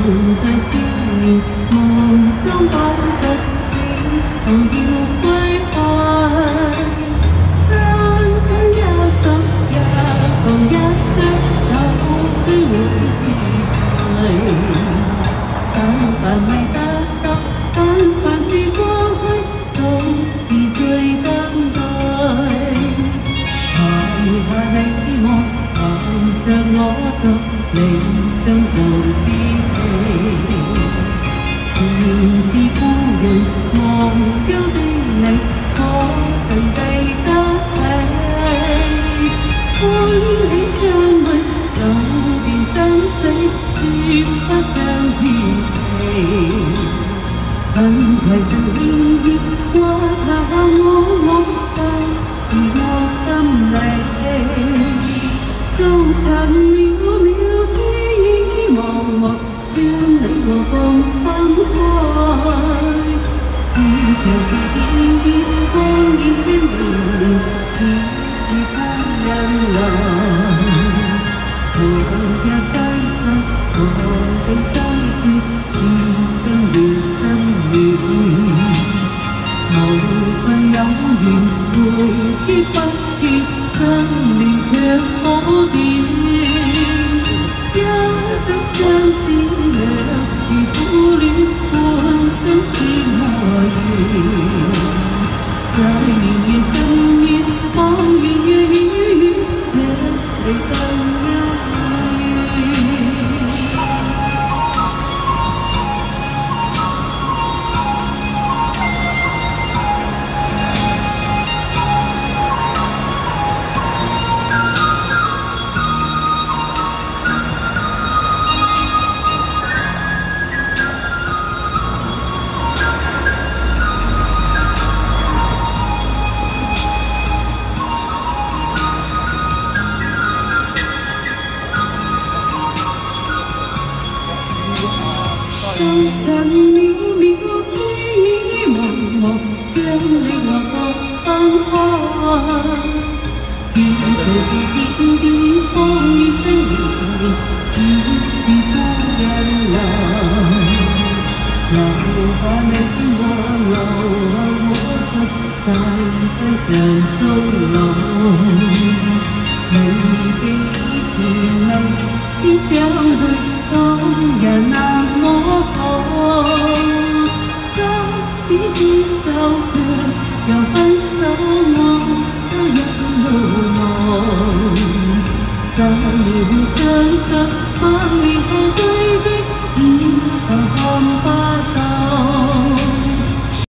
在少年夢中講得知，後要歸還。山間有十日，共一雙手居會是誰？但凡未得到，但凡是過去，總是最等待。留下你我，行上我作理想做啲戲。前是故人忘掉的你，可曾記得起？歡喜相愛，走遍生死，說不上天地。很攜手牽牽，畫下我但是我心裏。做塵渺渺天茫茫，將你我共分開。於長住點點光已星明，只是他人來。何日追溯，何地追絕，注定緣真緣。無份有緣，回憶不結，相戀卻可變。一種相思兩如苦戀，幻想是愛緣。在年月深夜，望圓月與月，這裏更遙遠。數塵渺渺，天茫茫，將你我各分開。願隨住點點光與星明，似是他人來。留下你我，留下我實在非常終老。未記前未知相會，當日那麼好。執子之手卻又分手，我都一路望。3年相失。